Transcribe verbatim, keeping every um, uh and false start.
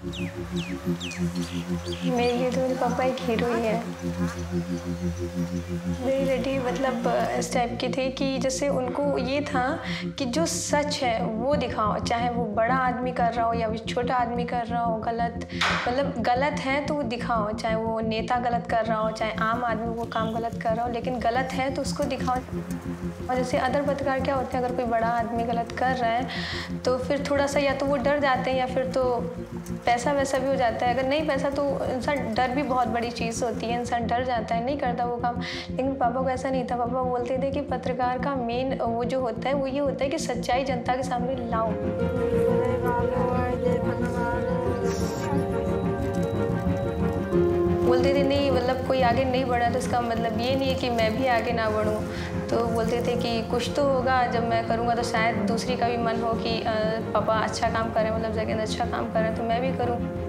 मेरे लिए तो मेरे पापा एक हीरो ही है। मेरी डैडी मतलब इस टाइप की थी कि जैसे उनको ये था कि जो सच है वो दिखाओ, चाहे वो बड़ा आदमी कर रहा हो या वो छोटा आदमी कर रहा हो गलत, मतलब गलत है तो वो दिखाओ, चाहे वो नेता गलत कर रहा हो, चाहे आम आदमी वो काम गलत कर रहा हो, लेकिन गलत है तो उसको दिखाओ। और जैसे अदर पत्रकार क्या होते हैं, अगर कोई बड़ा आदमी गलत कर रहा है तो फिर थोड़ा सा या तो वो डर जाते हैं या फिर तो पैसा वैसा भी हो जाता है। अगर नहीं पैसा तो इंसान, डर भी बहुत बड़ी चीज़ होती है, इंसान डर जाता है, नहीं करता वो काम। लेकिन पापा को ऐसा नहीं था। पापा बोलते थे कि पत्रकार का मेन वो जो होता है वो ये होता है कि सच्चाई जनता के सामने लाओ। बोलते थे नहीं, मतलब कोई आगे नहीं बढ़ा तो इसका मतलब ये नहीं है कि मैं भी आगे ना बढ़ूं। तो बोलते थे कि कुछ तो होगा, जब मैं करूंगा तो शायद दूसरी का भी मन हो कि पापा अच्छा काम करें, मतलब जगेंद्र अच्छा काम करें तो मैं भी करूं।